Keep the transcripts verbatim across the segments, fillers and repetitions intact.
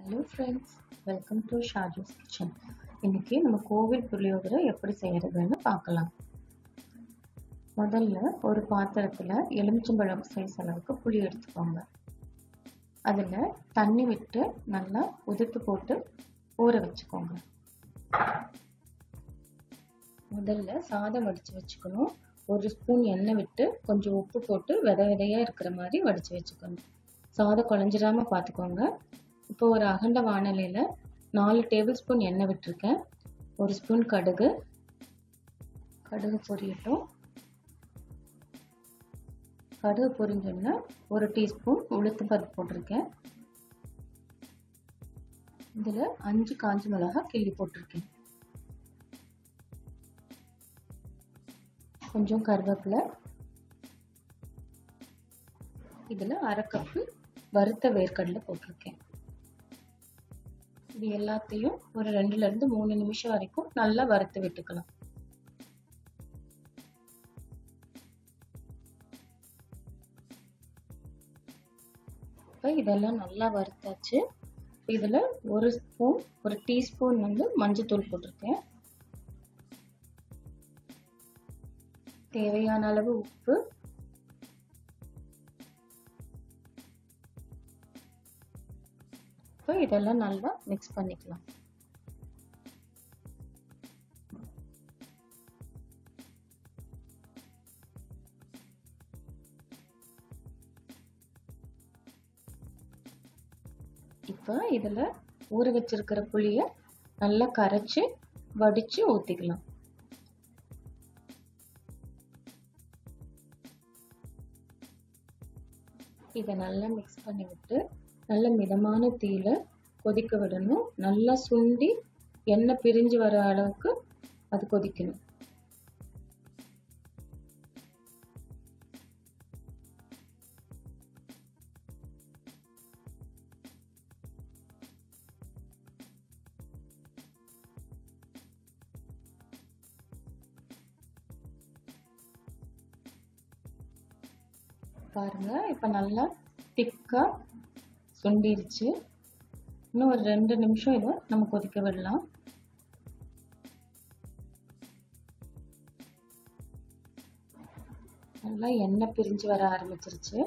Hello friends, welcome to Shaju's Kitchen. இன்னைக்கு நம்ம கோவில் புளியோதரை எப்படி செய்யறதுன்னு பார்க்கலாம். முதல்ல ஒரு பாத்திரத்துல எலுமிச்சம்பழம் சைஸ் அளவுக்கு புளி எடுத்துக்கோங்க. அதுல தண்ணி விட்டு நல்லா உதுத்து போட்டு ஊற வச்சுக்கோங்க. முதல்ல சாதம் வடிச்சு வச்சுக்கணும். ஒரு ஸ்பூன் எண்ணெய் விட்டு கொஞ்சம் உப்பு போட்டு விதை விதையா இருக்கிற மாதிரி வடிச்சு வச்சுக்கணும். சாதம் குழஞ்சிடாம பார்த்துக்கோங்க. இப்போ ஒரு அகண்ட வாணலியில் நாலு டேபிள் ஸ்பூன் எண்ணெய் விட்டுருக்கேன். ஒரு ஸ்பூன் கடுகு கடுகு பொரியட்டும். கடுகு பொரிஞ்சோன்னா ஒரு டீஸ்பூன் உளுத்தம் பருப்பு போட்டிருக்கேன். இதில் அஞ்சு காஞ்ச மிளகாய் கிள்ளி போட்டிருக்கேன். கொஞ்சம் கருவேப்பிலை. இதில் அரை கப்பு வறுத்த வேர்க்கடலை போட்டிருக்கேன். இது எல்லாத்தையும் ஒரு ரெண்டுல இருந்து மூணு நிமிஷம் வரைக்கும் நல்லா வறுத்து விட்டுக்கலாம். இப்போ இதெல்லாம் நல்லா வறுத்தாச்சு. இதுல ஒரு ஸ்பூன் ஒரு டீஸ்பூன் வந்து மஞ்சள் போட்டிருக்கேன். தேவையான அளவு உப்பு, இப்போ இதெல்லாம் நல்லா மிக்ஸ் பண்ணிக்கலாம். இப்போ இதுல ஊற வச்சிருக்கிற புளிய நல்லா கரைச்சு வடிச்சு ஊத்திக்கலாம். இதை நல்லா மிக்ஸ் பண்ணி விட்டு நல்ல மிதமான தீயில கொதிக்க விடணும். நல்லா சுண்டி எண்ணெய் பிரிஞ்சு வர அளவுக்கு அது கொதிக்கணும். பாருங்க, இப்ப நல்லா திக்கா சுண்டிருச்சு. இன்னும் ஒரு ரெண்டு நிமிஷம் இதை நம்ம கொதிக்க விடலாம். நல்லா எண்ணெய் பிரிஞ்சு வர ஆரம்பிச்சிருச்சு.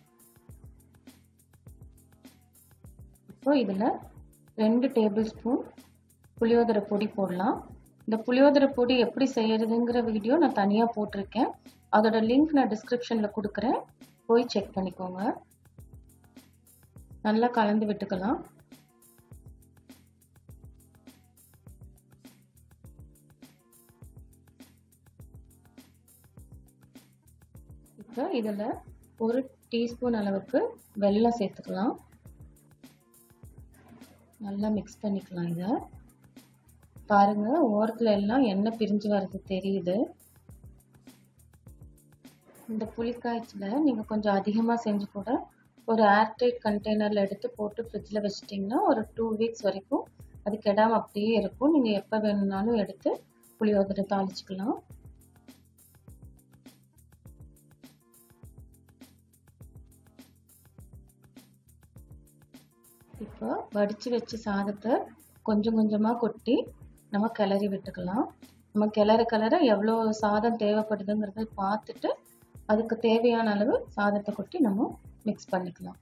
இப்போ இதுல ரெண்டு டேபிள் ஸ்பூன் புளியோதரை பொடி போடலாம். இந்த புளியோதரை பொடி எப்படி செய்யறதுங்கிற வீடியோ நான் தனியா போட்டிருக்கேன். அதோட லிங்க் நான் டிஸ்கிரிப்ஷன்ல கொடுக்குறேன், போய் செக் பண்ணிக்கோங்க. நல்லா கலந்து விட்டுக்கலாம். இப்போ இதுல ஒரு டீஸ்பூன் அளவுக்கு வெல்லம் சேர்த்துக்கலாம். நல்லா மிக்ஸ் பண்ணிக்கலாம். இதை பாருங்க, ஓரத்துல எல்லாம் எண்ணெய் பிரிஞ்சு வர்றது தெரியுது. இந்த புளிக்காய்ச்சல நீங்க கொஞ்சம் அதிகமா செஞ்சு கூட ஒரு ஏர்டைட் கண்டெய்னர்ல எடுத்து போட்டு ஃப்ரிட்ஜில் வச்சிட்டிங்கன்னா ஒரு டூ வீக்ஸ் வரைக்கும் அது கெடாம அப்படியே இருக்கும். நீங்க எப்ப வேணும்னாலும் எடுத்து புளியோதரை தாளிச்சுக்கலாம். இப்போ வடிச்சு வச்ச சாதத்தை கொஞ்சம் கொஞ்சமா கொட்டி நம்ம கிளறி விட்டுக்கலாம். நம்ம கிளற கிளற எவ்வளோ சாதம் தேவைப்படுதுங்கிறத பார்த்துட்டு அதுக்கு தேவையான அளவு சாதத்தை கொட்டி நம்ம மிக்ஸ் பண்ணிக்கலாம்.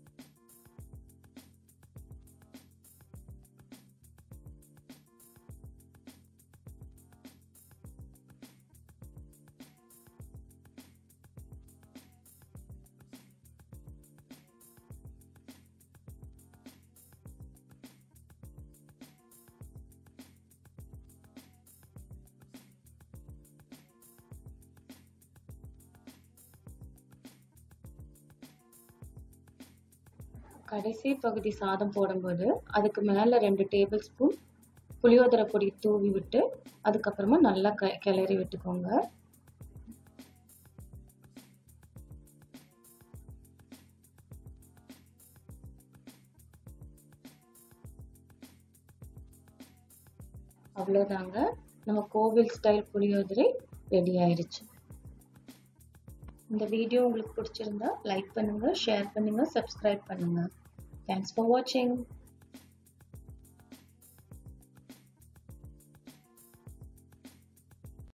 கடைசி பகுதி சாதம் போடும்போது அதுக்கு மேல ரெண்டு டேபிள் ஸ்பூன் புளியோதரை பொடி தூவி விட்டு அதுக்கப்புறமா நல்லா கிளறி விட்டுக்கோங்க. அவ்வளோதாங்க, நம்ம கோவில் ஸ்டைல் புளியோதரை ரெடி ஆயிடுச்சு. இந்த வீடியோ உங்களுக்கு பிடிச்சிருந்தா லைக் பண்ணுங்க, ஷேர் பண்ணுங்க, சப்ஸ்கிரைப் பண்ணுங்க. Thanks for watching.